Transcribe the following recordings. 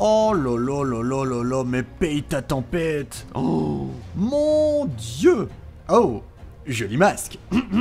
Oh lolo lolo lolo, mais paye ta tempête. Oh mon dieu. Oh, joli masque.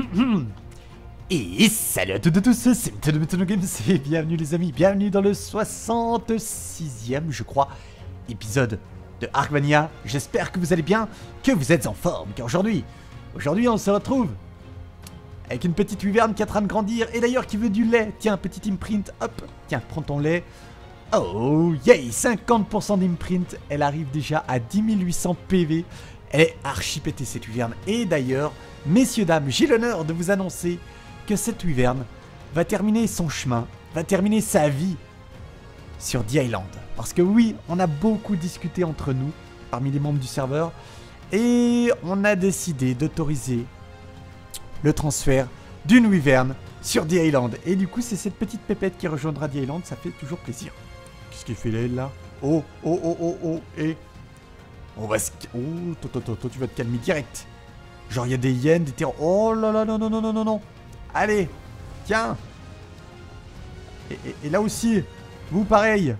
Et salut à toutes et tous, c'est Métano Games et bienvenue les amis, bienvenue dans le 66e, je crois, épisode de Arkvania. J'espère que vous allez bien, que vous êtes en forme, car aujourd'hui on se retrouve avec une petite wyvern qui est en train de grandir et d'ailleurs qui veut du lait. Tiens, petit imprint, hop, tiens, prends ton lait. Oh, yay, 50% d'imprint, elle arrive déjà à 10 800 PV. Elle est archi pétée cette wyvern. Et d'ailleurs, messieurs, dames, j'ai l'honneur de vous annoncer que cette wyvern va terminer son chemin, va terminer sa vie sur The Island. Parce que oui, on a beaucoup discuté entre nous, parmi les membres du serveur, et on a décidé d'autoriser le transfert d'une wyvern sur The Island. Et du coup, c'est cette petite pépette qui rejoindra The Island, ça fait toujours plaisir. Qu'est-ce qu'il fait là? Oh, oh, oh, oh, oh, et... On va se... Oh, toi, tu vas te calmer direct. Genre, il y a des hyènes, des terres... Oh là là, non, non, non, non, non, non. Allez, tiens. Et là aussi, vous pareil.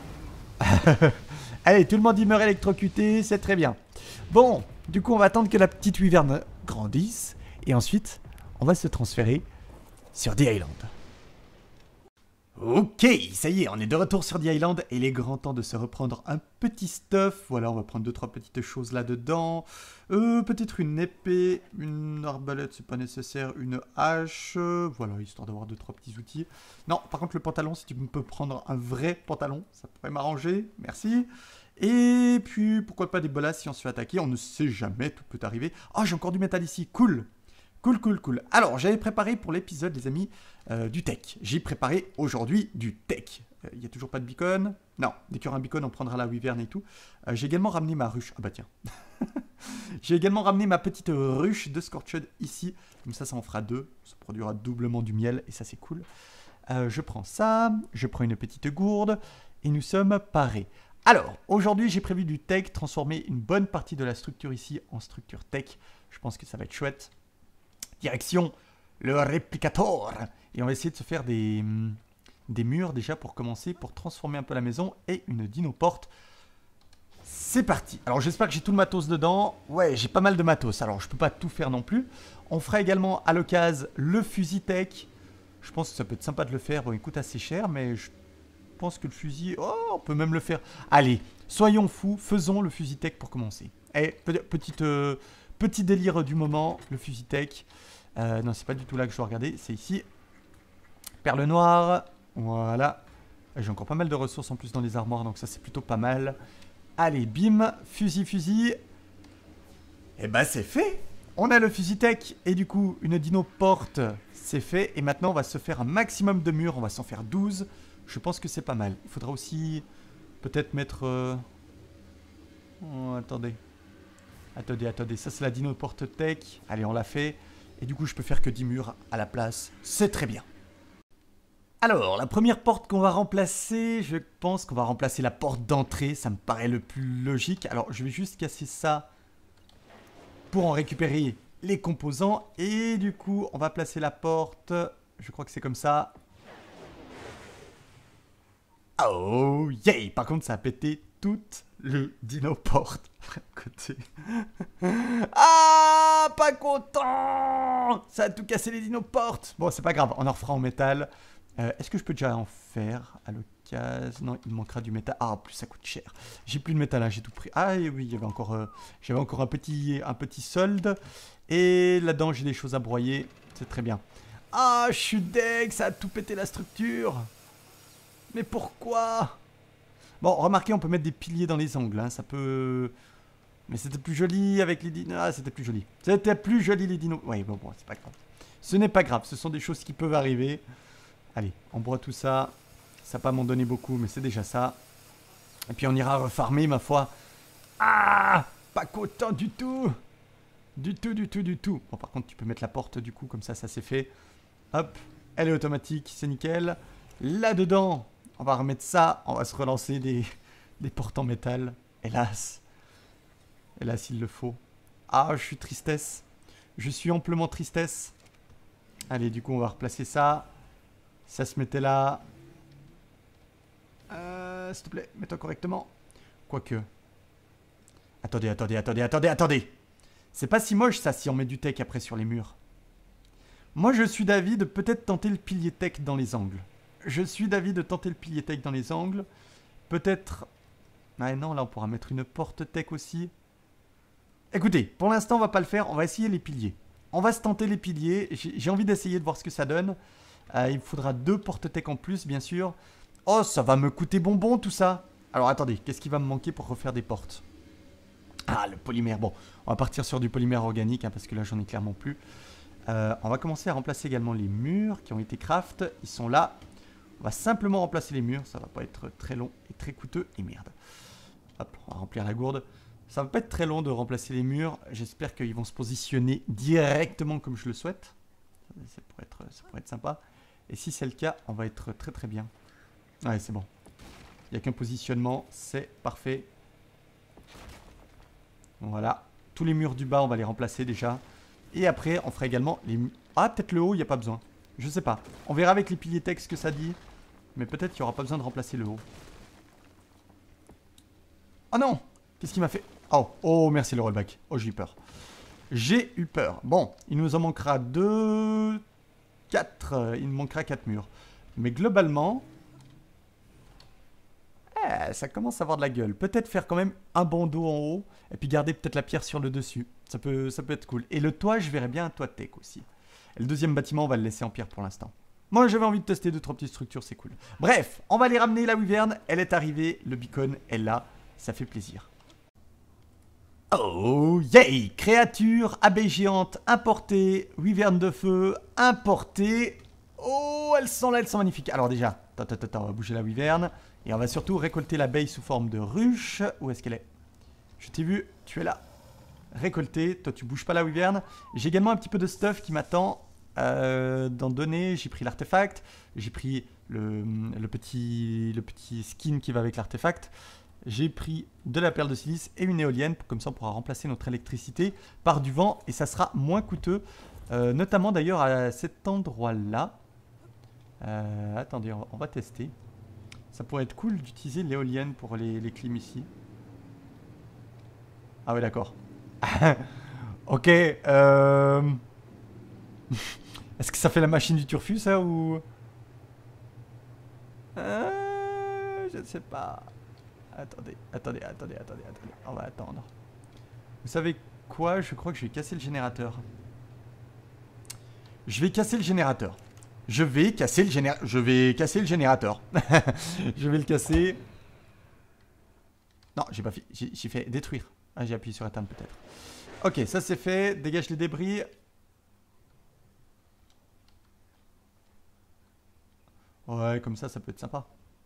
Allez, tout le monde y meurt électrocuté, c'est très bien. Bon, du coup, on va attendre que la petite wyvern grandisse. Et ensuite, on va se transférer sur The Island. Ok, ça y est, on est de retour sur The Island et il est grand temps de se reprendre un petit stuff. Voilà, on va prendre 2-3 petites choses là-dedans. Peut-être une épée, une arbalète, c'est pas nécessaire, une hache. Voilà, histoire d'avoir 2-3 petits outils. Non, par contre, le pantalon, si tu peux prendre un vrai pantalon, ça pourrait m'arranger, merci. Et puis, pourquoi pas des bolasses si on se fait attaquer, on ne sait jamais, tout peut arriver. Ah, j'ai encore du métal ici, cool. Cool, cool, cool. Alors, j'avais préparé pour l'épisode, les amis, du tech. J'ai préparé aujourd'hui du tech. Il n'y a toujours pas de beacon. Non, dès qu'il y aura un beacon, on prendra la wyvern et tout. J'ai également ramené ma ruche. Ah bah tiens. J'ai également ramené ma petite ruche de Scorched ici. Comme ça en fera 2. Ça produira doublement du miel et ça, c'est cool. Je prends ça. Je prends une petite gourde. Et nous sommes parés. Alors, aujourd'hui, j'ai prévu du tech. Transformer une bonne partie de la structure ici en structure tech. Je pense que ça va être chouette. Direction le réplicator. Et on va essayer de se faire des murs déjà pour commencer, pour transformer un peu la maison et une dino-porte. C'est parti. Alors j'espère que j'ai tout le matos dedans. Ouais, j'ai pas mal de matos. Alors je peux pas tout faire non plus. On fera également à l'occasion le fusil tech. Je pense que ça peut être sympa de le faire. Bon, il coûte assez cher, mais je pense que le fusil... Oh, on peut même le faire. Allez, soyons fous. Faisons le fusil tech pour commencer. Et petit délire du moment, le fusil tech. Non, c'est pas du tout là que je dois regarder, c'est ici. Perle noire, voilà. J'ai encore pas mal de ressources en plus dans les armoires, donc ça c'est plutôt pas mal. Allez, bim, fusil. Et bah c'est fait. On a le fusil tech et du coup une dino porte, c'est fait. Et maintenant on va se faire un maximum de murs, on va s'en faire 12. Je pense que c'est pas mal. Il faudra aussi peut-être mettre... Oh, attendez, ça c'est la dino porte tech. Allez, on l'a fait. Et du coup, je peux faire que 10 murs à la place. C'est très bien. Alors, la première porte qu'on va remplacer, je pense qu'on va remplacer la porte d'entrée. Ça me paraît le plus logique. Alors, je vais juste casser ça pour en récupérer les composants. Et du coup, on va placer la porte. Je crois que c'est comme ça. Oh, yay! Par contre, ça a pété toute le dino porte. Côté. Ah, pas content! Ça a tout cassé les dino portes. Bon, c'est pas grave, on en refera en métal. Est-ce que je peux déjà en faire à l'occasion? Non, il manquera du métal. Ah, en plus ça coûte cher. J'ai plus de métal, hein, j'ai tout pris. Ah oui, il y avait encore, j'avais encore un petit solde. Et là-dedans, j'ai des choses à broyer. C'est très bien. Ah, je suis deg, ça a tout pété la structure. Mais pourquoi? Bon, remarquez, on peut mettre des piliers dans les angles, hein, ça peut... Mais c'était plus joli avec les dinos. Ah, c'était plus joli. C'était plus joli les dinos. Oui, bon, c'est pas grave. Ce n'est pas grave, ce sont des choses qui peuvent arriver. Allez, on broie tout ça. Ça va pas m'en donner beaucoup, mais c'est déjà ça. Et puis on ira refarmer, ma foi. Ah, pas content du tout. Du tout. Bon, par contre, tu peux mettre la porte, du coup, comme ça c'est fait. Hop, elle est automatique, c'est nickel. Là-dedans... On va remettre ça, on va se relancer des portes en métal. Hélas. Hélas, il le faut. Ah, je suis tristesse. Je suis amplement tristesse. Allez, du coup, on va replacer ça. Ça se mettait là. S'il te plaît, mets-toi correctement. Quoique. Attendez. C'est pas si moche ça si on met du tech après sur les murs. Moi je suis d'avis de peut-être tenter le pilier tech dans les angles. Peut-être... Ah non, là on pourra mettre une porte tech aussi. Écoutez, pour l'instant on va pas le faire, on va essayer les piliers. On va se tenter les piliers, j'ai envie d'essayer de voir ce que ça donne. Il me faudra 2 porte tech en plus bien sûr. Oh, ça va me coûter bonbon tout ça. Alors attendez, qu'est-ce qui va me manquer pour refaire des portes? Ah, le polymère. Bon, on va partir sur du polymère organique hein, parce que là j'en ai clairement plus. On va commencer à remplacer également les murs qui ont été craft. Ils sont là. On va simplement remplacer les murs. Ça va pas être très long et très coûteux. Et merde. Hop, on va remplir la gourde. Ça va pas être très long de remplacer les murs. J'espère qu'ils vont se positionner directement comme je le souhaite. Ça pourrait être sympa. Et si c'est le cas, on va être très très bien. Ouais, c'est bon. Il n'y a qu'un positionnement. C'est parfait. Voilà. Tous les murs du bas, on va les remplacer déjà. Et après, on fera également les... Ah, peut-être le haut, il n'y a pas besoin. Je sais pas. On verra avec les piliers tech ce que ça dit. Mais peut-être qu'il n'y aura pas besoin de remplacer le haut. Oh non! Qu'est-ce qu'il m'a fait? Oh, merci le rollback. Oh, j'ai eu peur. Bon, il nous en manquera 2... 4. Il nous manquera 4 murs. Mais globalement... ça commence à avoir de la gueule. Peut-être faire quand même un bandeau en haut. Et puis garder peut-être la pierre sur le dessus. Ça peut être cool. Et le toit, je verrais bien un toit tech aussi. Et le deuxième bâtiment, on va le laisser en pierre pour l'instant. Moi, j'avais envie de tester 2-3 petites structures, c'est cool. Bref, on va aller ramener la wyvern. Elle est arrivée. Le beacon est là. Ça fait plaisir. Oh, yay! Créature, abeille géante, importée. Wyvern de feu, importée. Oh, elles sont là, elles sont magnifiques. Alors déjà, on va bouger la wyvern. Et on va surtout récolter l'abeille sous forme de ruche. Où est-ce qu'elle est? Je t'ai vu, tu es là. Récolter, toi tu bouges pas la wyvern. J'ai également un petit peu de stuff qui m'attend d'en donner. J'ai pris l'artefact. J'ai pris le petit skin qui va avec l'artefact. J'ai pris de la perle de silice et une éolienne. Comme ça on pourra remplacer notre électricité par du vent. Et ça sera moins coûteux. Notamment d'ailleurs à cet endroit-là. Attendez, on va tester. Ça pourrait être cool d'utiliser l'éolienne pour les clims ici. Ah ouais, d'accord. Ok. Est-ce que ça fait la machine du turfu, ça, ou... Je ne sais pas. Attendez. On va attendre. Vous savez quoi? Je crois que je vais casser le générateur. Je vais casser le générateur. Je vais le casser. Non, j'ai pas fait. J'ai fait détruire. Ah, j'ai appuyé sur éteindre peut-être. Ok, ça c'est fait. Dégage les débris. Ouais, comme ça peut être sympa.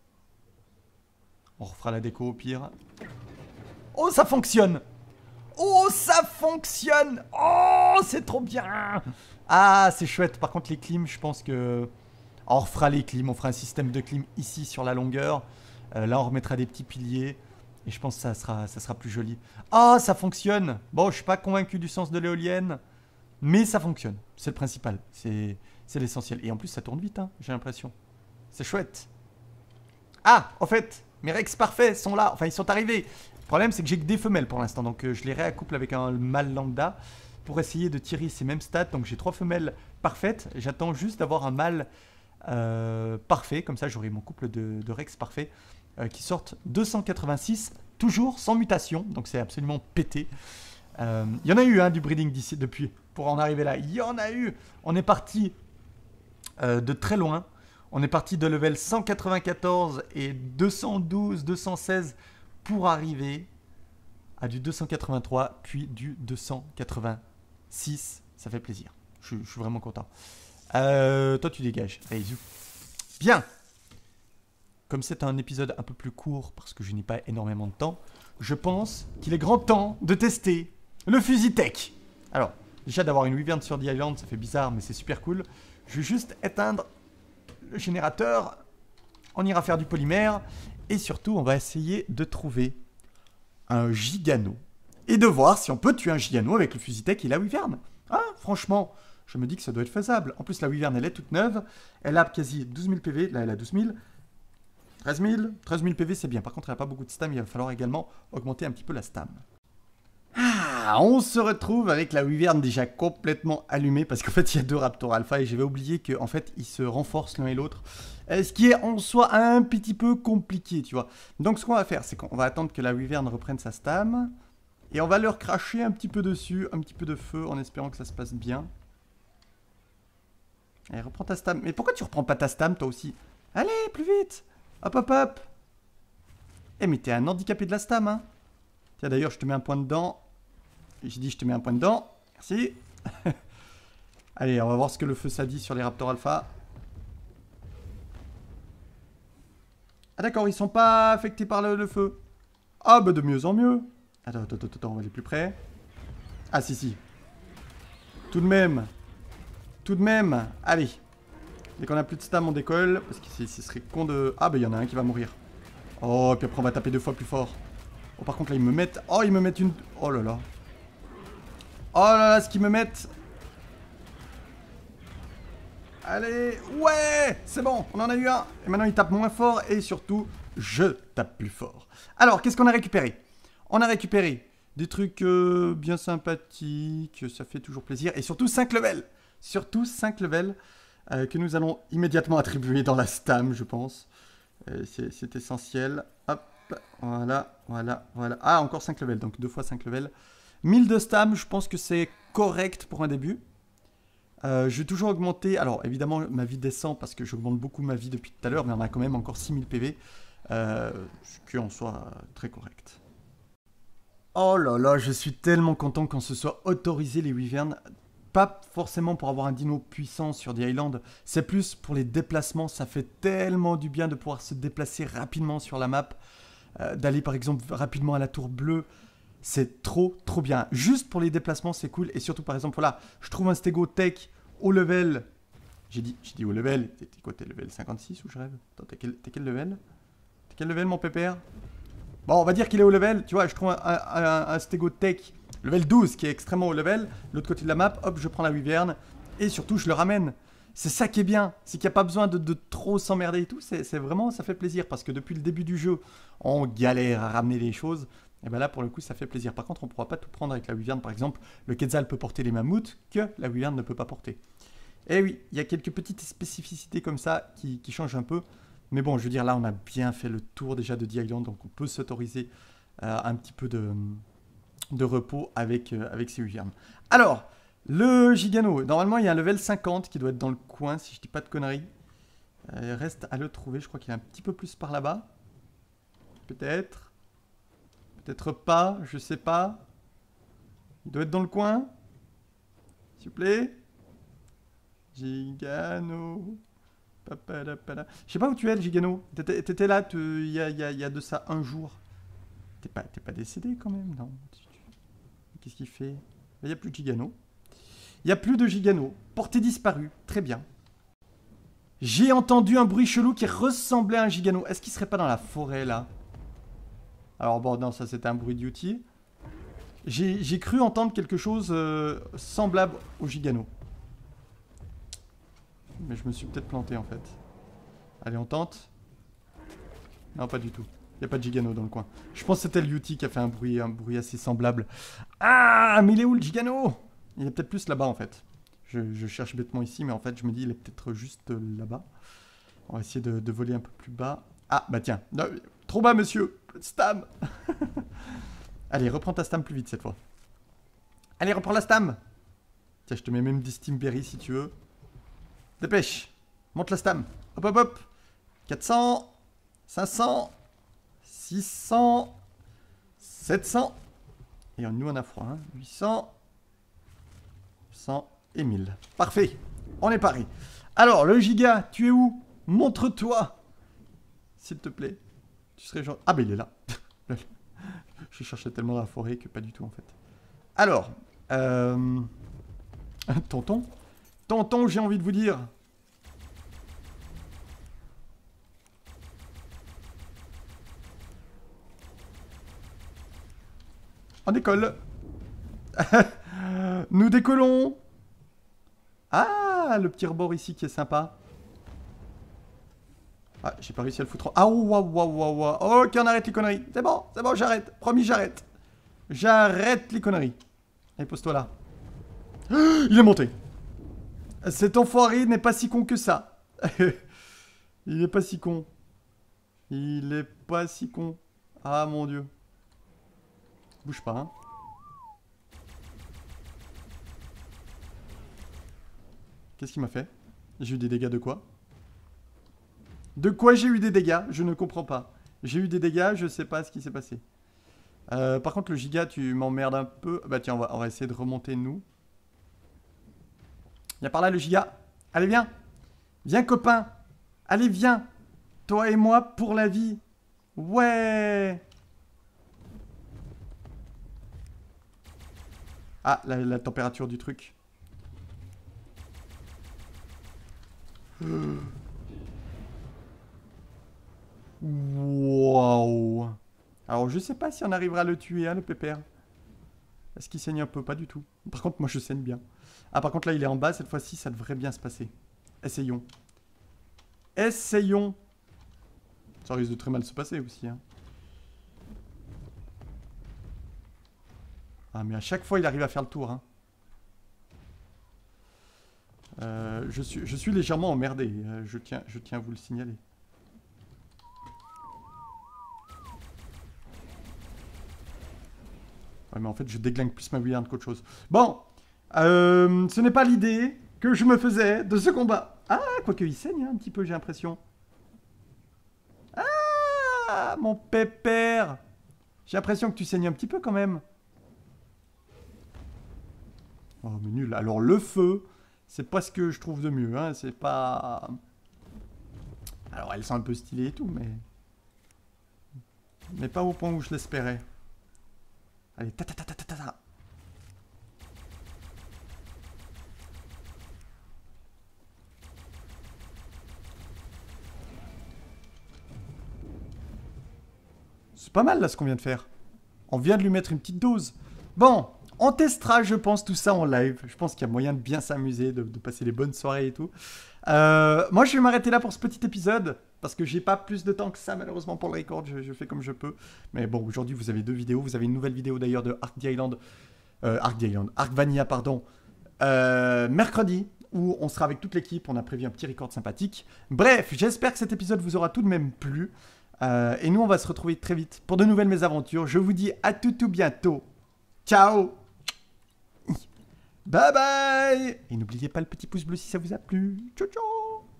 On refera la déco au pire. Oh, ça fonctionne! Oh, ça fonctionne! Oh, c'est trop bien! Ah, c'est chouette. Par contre, les clims, je pense que... On refera les clims. On fera un système de clim ici sur la longueur. Là, on remettra des petits piliers. Et je pense que ça sera plus joli. Ah, ça fonctionne! Bon, je suis pas convaincu du sens de l'éolienne. Mais ça fonctionne. C'est le principal. C'est l'essentiel. Et en plus, ça tourne vite, hein, j'ai l'impression. C'est chouette. Ah, en fait, mes Rex parfaits sont là. Enfin, ils sont arrivés. Le problème, c'est que j'ai que des femelles pour l'instant. Donc, je les réaccouple avec un mâle lambda pour essayer de tirer ces mêmes stats. Donc, j'ai 3 femelles parfaites. J'attends juste d'avoir un mâle parfait. Comme ça, j'aurai mon couple de Rex parfaits qui sortent 286, toujours sans mutation. Donc, c'est absolument pété. Il y en a eu du breeding d'ici depuis pour en arriver là. Il y en a eu. On est parti de très loin. On est parti de level 194 et 212, 216 pour arriver à du 283, puis du 286. Ça fait plaisir. Je suis vraiment content. Toi, tu dégages. Allez, zou. Bien. Comme c'est un épisode un peu plus court, parce que je n'ai pas énormément de temps, je pense qu'il est grand temps de tester le fusil tech. Alors, déjà d'avoir une wyvern sur The Island, ça fait bizarre, mais c'est super cool. Je vais juste éteindre le générateur. On ira faire du polymère. Et surtout, on va essayer de trouver un gigano. Et de voir si on peut tuer un gigano avec le fusil tech et la wyvern. Ah, franchement, je me dis que ça doit être faisable. En plus, la wyvern, elle est toute neuve. Elle a quasi 12 000 PV. Là, elle a 12 000. 13 000 PV, c'est bien. Par contre, il n'y a pas beaucoup de stam. Il va falloir également augmenter un petit peu la stam. Ah, on se retrouve avec la wyvern déjà complètement allumée parce qu'en fait, il y a deux raptors alpha et j'avais oublié qu'en fait, ils se renforcent l'un et l'autre. Ce qui est en soi un petit peu compliqué, tu vois. Donc, ce qu'on va faire, c'est qu'on va attendre que la wyvern reprenne sa stam et on va leur cracher un petit peu dessus, un petit peu de feu en espérant que ça se passe bien. Allez, reprends ta stam. Mais pourquoi tu reprends pas ta stam, toi aussi? Allez, plus vite! Hop, hop, hop! Eh, mais t'es un handicapé de la stam, hein? Tiens, d'ailleurs, je te mets un point dedans. J'ai dit, je te mets un point dedans. Merci. Allez, on va voir ce que le feu ça dit sur les raptors alpha. Ah, d'accord, ils sont pas affectés par le feu. Ah, bah, de mieux en mieux. Attends, on va aller plus près. Ah, si, si. Tout de même. Tout de même. Allez. Dès qu'on a plus de stam, on décolle. Parce que ce serait con de... Ah, bah, il y en a un qui va mourir. Oh, puis après, on va taper 2 fois plus fort. Oh, par contre, là, ils me mettent... Oh, ils me mettent une... Oh là là. Oh là là, ce qu'ils me mettent. Allez. Ouais. C'est bon, on en a eu un. Et maintenant, ils tapent moins fort. Et surtout, je tape plus fort. Alors, qu'est-ce qu'on a récupéré? On a récupéré des trucs bien sympathiques. Ça fait toujours plaisir. Et surtout, 5 levels. Surtout 5 levels. Que nous allons immédiatement attribuer dans la stam, je pense. C'est essentiel. Hop, voilà, voilà, voilà. Ah, encore 5 levels, donc 2 fois 5 levels. 1000 de stam, je pense que c'est correct pour un début. Je vais toujours augmenter. Alors, évidemment, ma vie descend parce que j'augmente beaucoup ma vie depuis tout à l'heure, mais on a quand même encore 6000 PV. Que en soit très correct. Oh là là, je suis tellement content qu'on se soit autorisé les wyverns. Pas forcément pour avoir un dino puissant sur The Island, c'est plus pour les déplacements. Ça fait tellement du bien de pouvoir se déplacer rapidement sur la map, d'aller par exemple rapidement à la tour bleue. C'est trop bien. Juste pour les déplacements, c'est cool. Et surtout, par exemple, voilà, je trouve un stego tech au level. J'ai dit au level. T'es quoi, t'es level 56 ou je rêve? Attends, t'es quel level? T'es quel level, mon pépère? Bon, on va dire qu'il est au level. Tu vois, je trouve un stego tech level 12 qui est extrêmement haut level. L'autre côté de la map, hop, je prends la wyvern. Et surtout, je le ramène. C'est ça qui est bien. C'est qu'il n'y a pas besoin de trop s'emmerder et tout. C'est vraiment, ça fait plaisir. Parce que depuis le début du jeu, on galère à ramener les choses. Et bien là, pour le coup, ça fait plaisir. Par contre, on ne pourra pas tout prendre avec la wyvern. Par exemple, le Quetzal peut porter les mammouths que la wyvern ne peut pas porter. Et oui, il y a quelques petites spécificités comme ça qui changent un peu. Mais bon, je veux dire, là, on a bien fait le tour déjà de The Island. Donc, on peut s'autoriser un petit peu de repos avec ces wyverns. Alors, le Gigano. Normalement, il y a un level 50 qui doit être dans le coin, si je dis pas de conneries. Il reste à le trouver. Je crois qu'il est un petit peu plus par là-bas. Peut-être. Peut-être pas, je sais pas. Il doit être dans le coin. S'il vous plaît. Gigano. Papadapala. Je sais pas où tu es, le Gigano. T'étais là il y a de ça un jour. T'es pas décédé quand même, non? Qu'est-ce qu'il fait? Il n'y a plus de Gigano. Il n'y a plus de Gigano. Portée disparue. Très bien. J'ai entendu un bruit chelou qui ressemblait à un Gigano. Est-ce qu'il serait pas dans la forêt, là? Alors bon, non, ça c'était un bruit de Yuti. J'ai cru entendre quelque chose semblable au Gigano. Mais je me suis peut-être planté en fait. Allez, on tente. Non, pas du tout. Il n'y a pas de Gigano dans le coin. Je pense que c'était le Yuti qui a fait un bruit assez semblable. Ah, mais il est où le Gigano? Il est peut-être plus là-bas en fait. Je cherche bêtement ici, mais en fait je me dis il est peut-être juste là-bas. On va essayer de voler un peu plus bas. Ah, bah tiens. Non, trop bas, monsieur. Stam. Allez, reprends ta stam plus vite cette fois. Allez, reprends la stam. Tiens, je te mets même des steamberries si tu veux. Dépêche. Monte la stam. Hop, hop, hop. 400. 500. 600. 700. Et nous, on a froid. Hein. 800. 100 et 1000. Parfait. On est paré. Alors, le giga, tu es où? Montre-toi. S'il te plaît. Tu serais genre... Ah, ben il est là. Je cherchais tellement dans la forêt que pas du tout, en fait. Alors, tonton. Tonton, j'ai envie de vous dire. On décolle. Nous décollons. Ah, le petit rebord ici qui est sympa. Ah, j'ai pas réussi à le foutre en... Ah, waouh, waouh, waouh, waouh. Ok, on arrête les conneries. C'est bon, j'arrête. Promis, j'arrête. J'arrête les conneries. Allez, pose-toi là. Il est monté. Cet enfoiré n'est pas si con que ça. Il est pas si con. Il est pas si con. Ah, mon Dieu. Bouge pas, hein. Qu'est-ce qu'il m'a fait? J'ai eu des dégâts de quoi? De quoi j'ai eu des dégâts? Je ne comprends pas. J'ai eu des dégâts, je sais pas ce qui s'est passé. Par contre, le giga, tu m'emmerdes un peu. Bah tiens, on va essayer de remonter, nous. Viens par là, le giga. Allez, viens. Viens, copain. Allez, viens. Toi et moi pour la vie. Ouais. Ah, la température du truc. Waouh. Alors, je sais pas si on arrivera à le tuer, hein, le pépère. Est-ce qu'il saigne un peu? Pas du tout. Par contre, moi, je saigne bien. Ah, par contre, là, il est en bas. Cette fois-ci, ça devrait bien se passer. Essayons. Essayons. Ça risque de très mal se passer aussi, hein. Ah, mais à chaque fois, il arrive à faire le tour, hein. Je suis légèrement emmerdé. Je tiens à vous le signaler. Ouais, mais en fait, je déglingue plus ma William qu'autre chose. Bon, ce n'est pas l'idée que je me faisais de ce combat. Ah, quoique il saigne, hein, un petit peu, j'ai l'impression. Ah, mon pépère. J'ai l'impression que tu saignes un petit peu quand même. Oh, mais nul. Alors, le feu, c'est pas ce que je trouve de mieux, hein. C'est pas... Alors, elles sont un peu stylées et tout, mais... Mais pas au point où je l'espérais. Allez, ta ta ta ta ta ta. C'est pas mal là ce qu'on vient de faire. On vient de lui mettre une petite dose. Bon, on testera, je pense, tout ça en live. Je pense qu'il y a moyen de bien s'amuser, de passer les bonnes soirées et tout. Moi, je vais m'arrêter là pour ce petit épisode. Parce que j'ai pas plus de temps que ça, malheureusement, pour le record. Je fais comme je peux. Mais bon, aujourd'hui, vous avez 2 vidéos. Vous avez une nouvelle vidéo d'ailleurs de Ark Vanilla, pardon. Mercredi, où on sera avec toute l'équipe. On a prévu un petit record sympathique. Bref, j'espère que cet épisode vous aura tout de même plu. Et nous, on va se retrouver très vite pour de nouvelles mésaventures. Je vous dis à tout bientôt. Ciao. Bye bye. Et n'oubliez pas le petit pouce bleu si ça vous a plu. Ciao, ciao.